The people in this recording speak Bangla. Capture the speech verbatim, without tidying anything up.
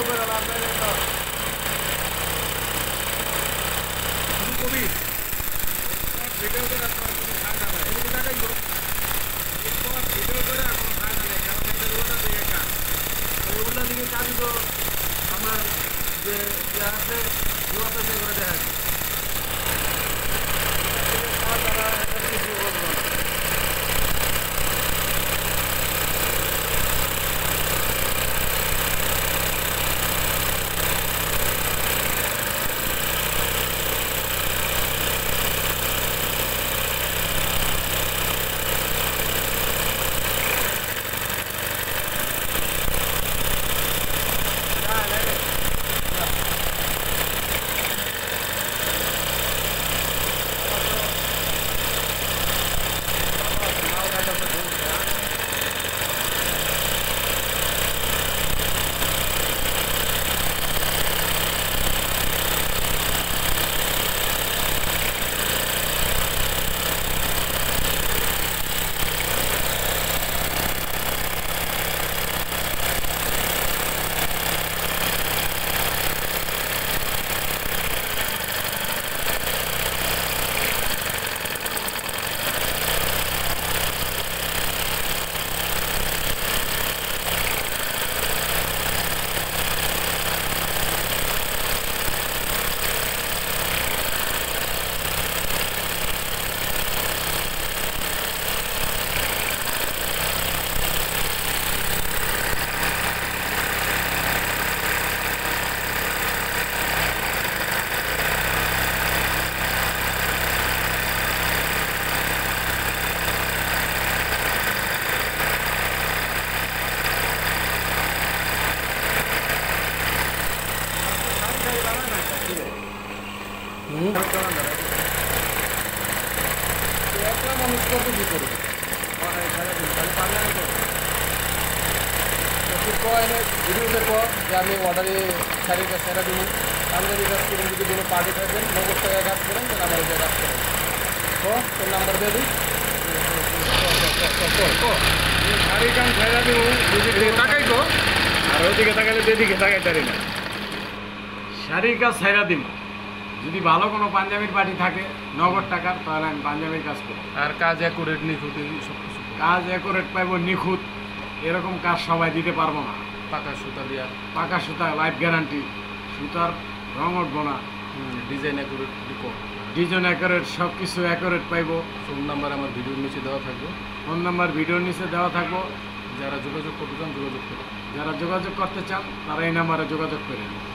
করে লাভ নাই তো কবি ভিডিও করে আপনার কোনো ফায়দা নাই এই টাকাই তো এরপর ভিডিও করে কোনো ফায়দা নেই কারণ এটা ওটা দিকে কাজ আর ওগুলা দিকে কাজই তো আমার যে ইয়ে আছে যুবতা যে করে দেখা যায় তারা এটা কিছু বলবো না একলা মানুষ কত কি করবে ভিডিও দেখো যে আমি অর্ডারে শাড়িটা সেরা দিব পাঞ্জাবি কাজ করুন যদি কোনো পার্টি থাকবেন নগদ টাকায় কাজ করেন তাহলে আমার ওইটা কাজ করেন তো তোর নাম্বার দিয়ে দিই শাড়ি কাম সেরা দিব টাকাই তো আর ওদিকে তাকালে যেদিকে তাকাই পারি না শাড়ির কাজ ছাইরা দিব যদি ভালো কোনো পাঞ্জাবির পার্টি থাকে নগদ টাকার তাহলে আমি পাঞ্জাবির কাজ করি আর কাজ অ্যাকুরেট নিখুঁত সব কিছু কাজ অ্যাকুরেট পাইবো নিখুঁত এরকম কাজ সবাই দিতে পারবো না পাকা সুতা দিয়া পাকা সুতা লাইফ গ্যারান্টি সুতার রং উঠবো না ডিজাইন অ্যাকুরেট দিব ডিজাইন অ্যাকুরেট সব কিছু অ্যাকুরেট পাইবো ফোন নাম্বার আমার ভিডিওর নিচে দেওয়া থাকবে ফোন নাম্বার ভিডিওর নিচে দেওয়া থাকবো যারা যোগাযোগ করতে চান যোগাযোগ করুন যারা যোগাযোগ করতে চান তারা এই নাম্বারে যোগাযোগ করেন